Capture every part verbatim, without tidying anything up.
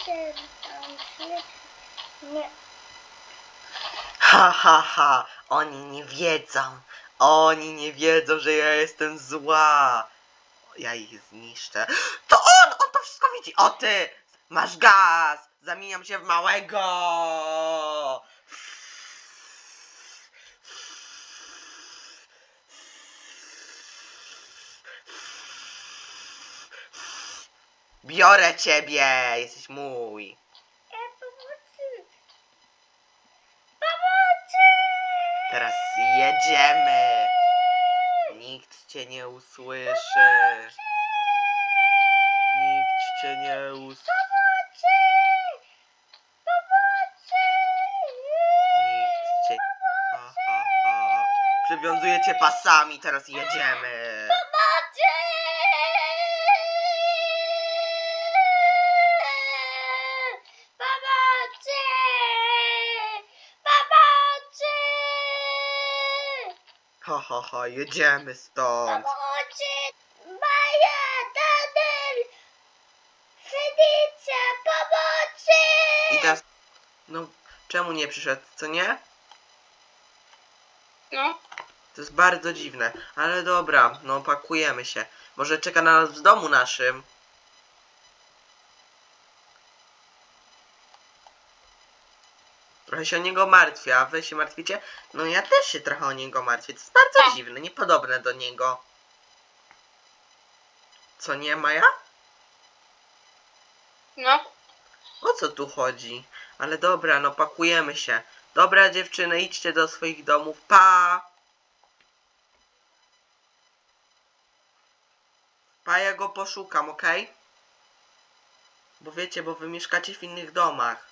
Nie. Ha, ha, ha. Oni nie wiedzą. Oni nie wiedzą, że ja jestem zła. Ja ich zniszczę. To on! On to wszystko widzi. O ty! Masz gaz! Zamieniam się w małego! Biorę ciebie! Jesteś mój. Teraz jedziemy. Nikt cię nie usłyszy. Nikt cię nie usłyszy. Nikt cię... Ha, ha, ha. Przywiązuję cię pasami, teraz jedziemy. Ha, ha, ha, jedziemy stąd. Maja, Daniel, Felicia, pomocy! I teraz... No, czemu nie przyszedł, co nie? No. To jest bardzo dziwne, ale dobra, no pakujemy się. Może czeka na nas w domu naszym. Trochę się o niego martwię, a wy się martwicie? No ja też się trochę o niego martwię. To jest bardzo Tak. dziwne, niepodobne do niego. Co nie, Maja? No. O co tu chodzi? Ale dobra, no pakujemy się. Dobra dziewczyny, idźcie do swoich domów. Pa! Pa, ja go poszukam, okej? Okay? Bo wiecie, bo wy mieszkacie w innych domach.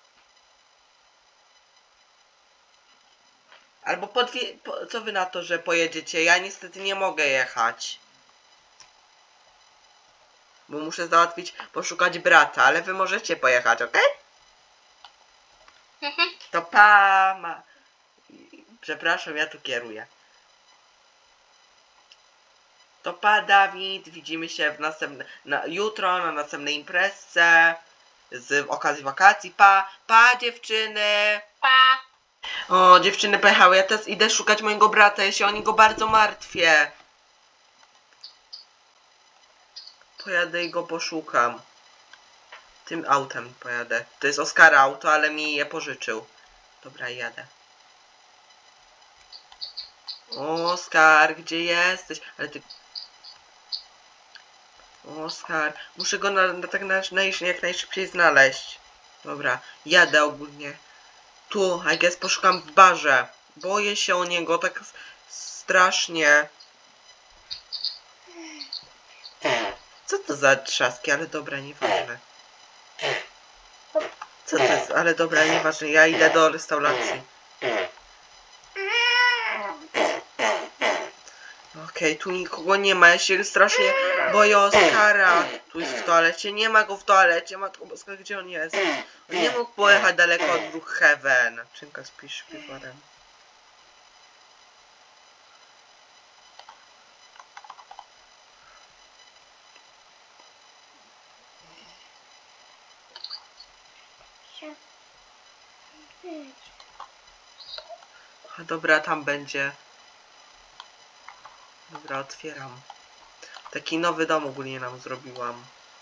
Albo podwie... Po... co wy na to, że pojedziecie? Ja niestety nie mogę jechać. Bo muszę załatwić, poszukać brata, ale wy możecie pojechać, okej? Okay? Mhm. To pa... Ma... Przepraszam, ja tu kieruję. To pa, Dawid, widzimy się w następne, na, jutro na następnej imprezce z okazji wakacji. Pa, pa dziewczyny. Pa. O, dziewczyny pojechały, ja teraz idę szukać mojego brata, ja się o niego bardzo martwię. Pojadę i go poszukam. Tym autem pojadę. To jest Oskara auto, ale mi je pożyczył. Dobra, jadę. Oskar, gdzie jesteś? Ale ty... Oskar, muszę go na, na tak na, na, jak najszybciej znaleźć. Dobra, jadę ogólnie. Tu, I guess poszukam w barze. Boję się o niego tak strasznie. Co to za trzaski? Ale dobra, nieważne. Co to jest? Ale dobra, nieważne. Ja idę do restauracji. Okej, okay, tu nikogo nie ma. Ja się strasznie boję Oskara. Tu jest w toalecie. Nie ma go w toalecie. Matko Boska, gdzie on jest? On nie mógł pojechać daleko od Brookhaven. Czynka spisz śpiworem. A dobra, tam będzie. Dobra, otwieram. Taki nowy dom ogólnie nam zrobiłam.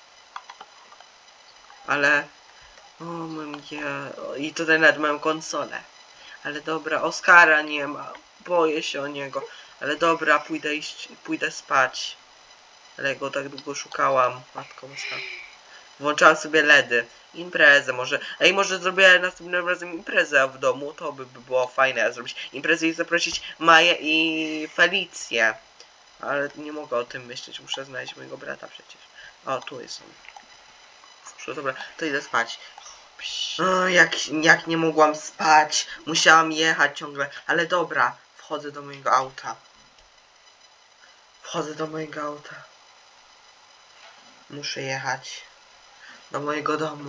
Ale... O mam je... I tutaj nawet mam konsolę. Ale dobra, Oskara nie ma. Boję się o niego. Ale dobra, pójdę iść, pójdę spać. Ale go tak długo szukałam. Matko Boska. Włączałam sobie ledy. Imprezę może. Ej, może zrobię następnym razem imprezę w domu. To by, by było fajne zrobić imprezę i zaprosić Maję i Felicję. Ale nie mogę o tym myśleć. Muszę znaleźć mojego brata przecież. O, tu jest on. Dobrze, dobra, to idę spać. O, jak, jak nie mogłam spać. Musiałam jechać ciągle. Ale dobra, wchodzę do mojego auta. Wchodzę do mojego auta. Muszę jechać do mojego domu.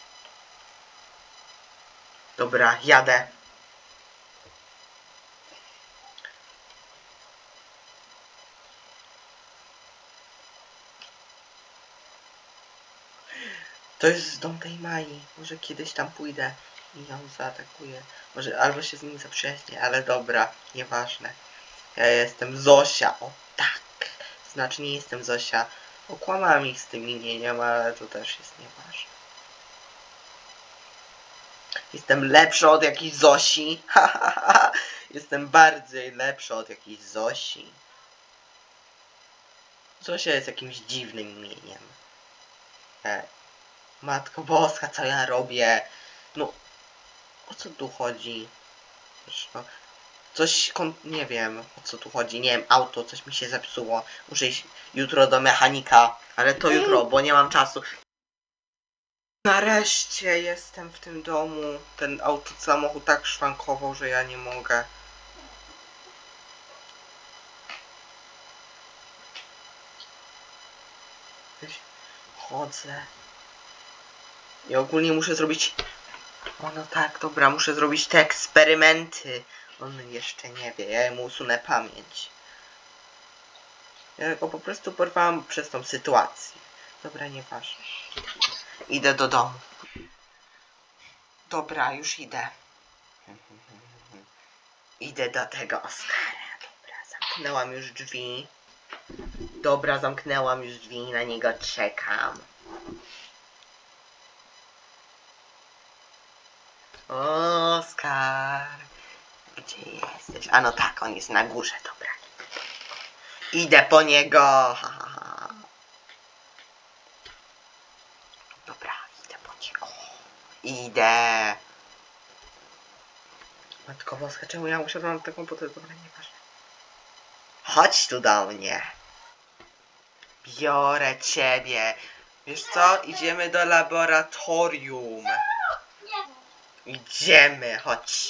Dobra, jadę. To jest dom tej Mai. Może kiedyś tam pójdę i ją zaatakuję. Może albo się z nim zaprzyjaźnię, ale dobra, nieważne. Ja jestem Zosia, o tak. Znaczy nie jestem Zosia. Okłamałam ich z tym imieniem, ale to też jest nieważne. Jestem lepszy od jakiejś Zosi. Jestem bardziej lepszy od jakiejś Zosi. Zosia jest jakimś dziwnym imieniem. E, Matko Boska, co ja robię? No, o co tu chodzi? Zresztą, coś, nie wiem, o co tu chodzi. Nie wiem, auto, coś mi się zepsuło. Muszę iść jutro do mechanika, ale to jutro, bo nie mam czasu. Nareszcie jestem w tym domu. Ten auto, samochód tak szwankował, że ja nie mogę. Chodzę. I ogólnie muszę zrobić... O no tak, dobra, muszę zrobić te eksperymenty. On jeszcze nie wie, ja mu usunę pamięć. Ja go po prostu porwałam przez tą sytuację. Dobra, nieważne. Idę do domu. Dobra, już idę. Idę do tego Oskara. Dobra, zamknęłam już drzwi. Dobra, zamknęłam już drzwi, na niego czekam. Oskar, gdzie jesteś? A no tak, on jest na górze, dobra. Idę po niego. Ha, ha, ha. Dobra, idę po niego. Idę. Matko Boska, czemu ja usiadłam na ten komputer? Dobra, nieważne. Chodź tu do mnie. Biorę ciebie. Wiesz co? Idziemy do laboratorium. Idziemy, chodź.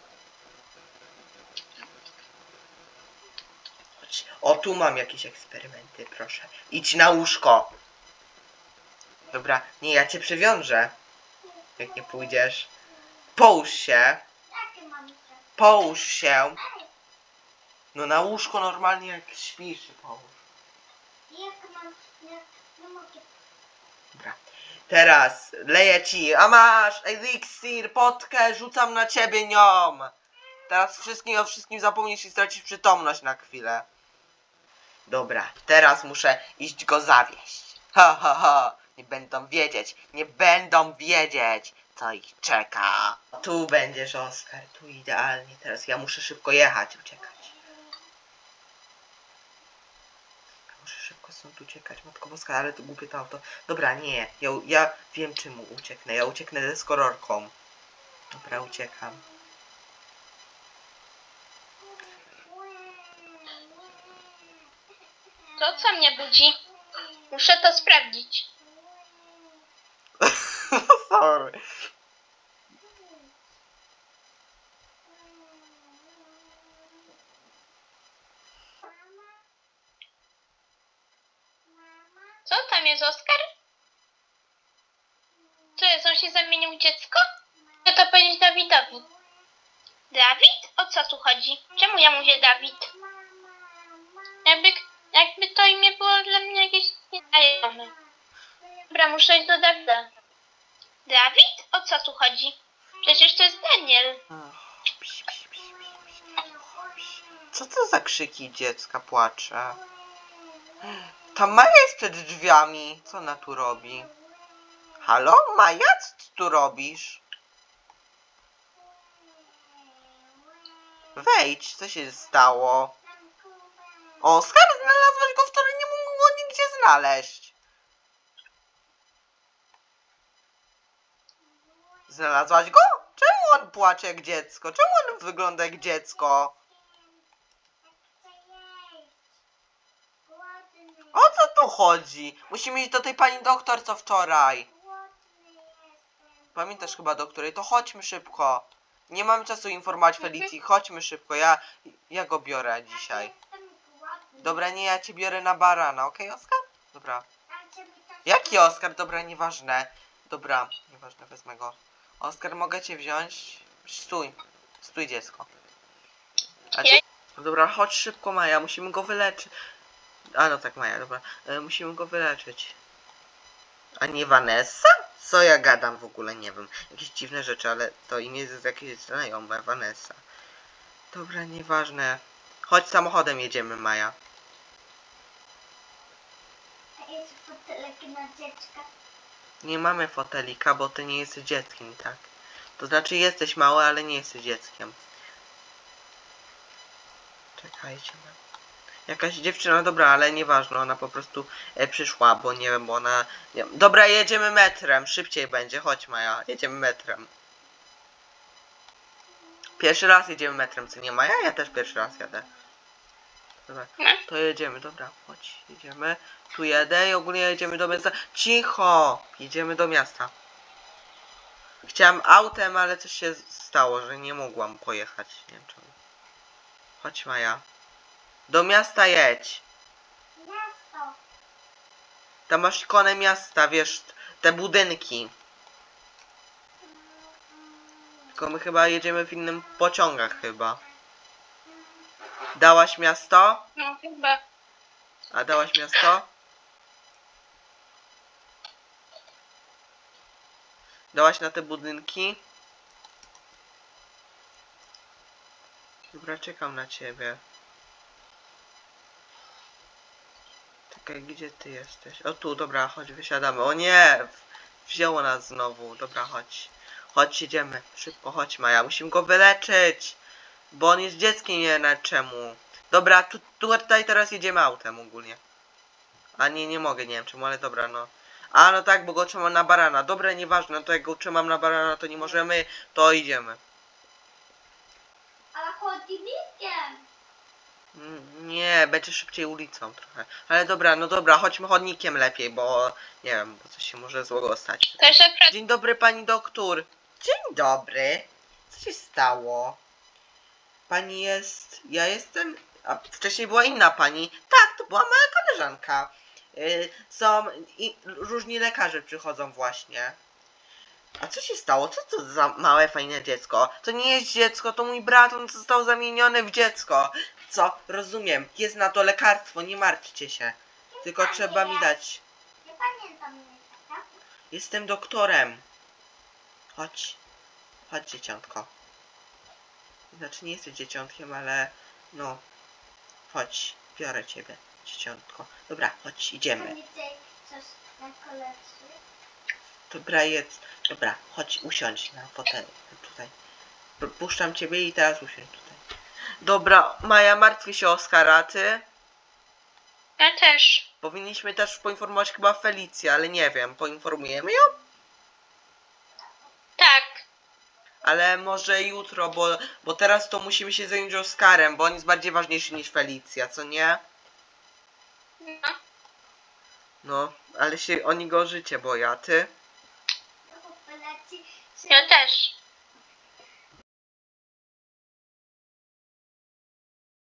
Chodź. O, tu mam jakieś eksperymenty, proszę. Idź na łóżko. Dobra, nie, ja cię przywiążę. Jak nie pójdziesz. Połóż się. Połóż się. No na łóżko normalnie jak śpisz, połóż. Dobra. Teraz leję ci, a masz eliksir, potkę, rzucam na ciebie nią. Teraz wszystkim o wszystkim zapomnisz i stracisz przytomność na chwilę. Dobra, teraz muszę iść go zawieść. Ha, ha, ha. Nie będą wiedzieć, nie będą wiedzieć, co ich czeka. Tu będziesz, Oskar, tu idealnie. Teraz ja muszę szybko jechać, uciekać. Ja muszę szybko stąd uciekać, Matko Boska, ale to głupie to auto. Dobra, nie, ja, ja wiem czemu ucieknę. Ja ucieknę ze skororką. Dobra, uciekam. To co mnie budzi? Muszę to sprawdzić. Sorry. Co tam jest, Oskar? Co jest, on się zamienił w dziecko? Chcę to powiedzieć Dawidowi. Dawid? O co tu chodzi? Czemu ja mówię Dawid? Jakby, jakby to imię było dla mnie jakieś nieznajome. Dobra, muszę iść do Dawida. Dawid? O co tu chodzi? Przecież to jest Daniel. Co to za krzyki dziecka płacze? Ta Maja jest przed drzwiami. Co ona tu robi? Halo, Maja? Co ty tu robisz? Wejdź, co się stało? Oskar, znalazłeś go wczoraj, nie mógł go nigdzie znaleźć. Znalazłaś go? Czemu on płacze jak dziecko? Czemu on wygląda jak dziecko? O co tu chodzi? Musimy iść do tej pani doktor co wczoraj. Pamiętasz chyba do której? To chodźmy szybko. Nie mamy czasu informować Felicji. Chodźmy szybko. Ja, ja go biorę dzisiaj. Dobra, nie, ja cię biorę na barana. Okej, okay, Oskar? Dobra. Jaki Oskar? Dobra, nieważne. Dobra, nieważne, wezmę go. Oskar, mogę cię wziąć? Stój. Stój, dziecko. A ty... Dobra, chodź szybko, Maja. Musimy go wyleczyć. A no tak, Maja, dobra. E, musimy go wyleczyć. A nie Vanessa? Co ja gadam w ogóle, nie wiem. Jakieś dziwne rzeczy, ale to imię jest jakieś znajome, Vanessa. Dobra, nieważne. Chodź samochodem jedziemy, Maja. A jest fotelek na dziecka. Nie mamy fotelika, bo ty nie jesteś dzieckiem, tak? To znaczy jesteś mały, ale nie jesteś dzieckiem. Czekajcie. Jakaś dziewczyna, dobra, ale nieważne, ona po prostu e, przyszła, bo nie wiem, bo ona... Nie, dobra, jedziemy metrem, szybciej będzie, chodź Maja, jedziemy metrem. Pierwszy raz jedziemy metrem, co nie Maja? Ja też pierwszy raz jadę. Dobra, to jedziemy, dobra, chodź, jedziemy. Tu jedę i ogólnie jedziemy do miasta. Cicho! Jedziemy do miasta. Chciałam autem, ale coś się stało, że nie mogłam pojechać, nie wiem czemu. Chodź Maja. Do miasta jedź. Miasto. Tam masz ikonę miasta, wiesz, te budynki. Tylko my chyba jedziemy w innym pociągach chyba. Dałaś miasto? No chyba. A dałaś miasto? Dałaś na te budynki? Dobra, czekam na ciebie. Czekaj, gdzie ty jesteś? O tu, dobra, chodź, wysiadamy. O nie! Wzięło nas znowu. Dobra, chodź. Chodź, jedziemy. Szybko, chodź Maja. Musimy go wyleczyć. Bo on jest dzieckiem, nie wiem czemu. Dobra, tu, tu, tutaj teraz jedziemy autem ogólnie. A nie, nie mogę, nie wiem czemu, ale dobra, no. A, no tak, bo go trzymam na barana. Dobra, nieważne, to jak go trzymam na barana, to nie możemy, to idziemy. Ale chodnikiem. Mm, Nie, będzie szybciej ulicą trochę. Ale dobra, no dobra, chodźmy chodnikiem lepiej, bo nie wiem, bo coś się może złego stać. To jeszcze przed... Dzień dobry, pani doktor. Dzień dobry. Co się stało? Pani jest... Ja jestem... A wcześniej była inna pani. Tak, to była moja koleżanka. Yy, są... I różni lekarze przychodzą właśnie. A co się stało? Co to za małe, fajne dziecko? To nie jest dziecko, to mój brat, on został zamieniony w dziecko. Co? Rozumiem. Jest na to lekarstwo, nie martwcie się. Tylko trzeba mi dać. Nie pamiętam mnie, tak? Jestem doktorem. Chodź. Chodź, dzieciątko. Znaczy nie jesteś dzieciątkiem, ale... No. Chodź. Biorę ciebie, dzieciątko. Dobra, chodź, idziemy. Pani tutaj coś na kolekcji. Dobra, jest. Dobra, chodź, usiądź na fotelu. Tutaj. Puszczam ciebie i teraz usiądź tutaj. Dobra, Maja, martwi się Oskara, ty? Ja też. Powinniśmy też poinformować chyba Felicję, ale nie wiem, poinformujemy ją? Tak. Ale może jutro, bo, bo teraz to musimy się zająć Oskarem, bo on jest bardziej ważniejszy niż Felicja, co nie? No. No, ale się o niego życie boję, a ty? Do populacji. Ja też.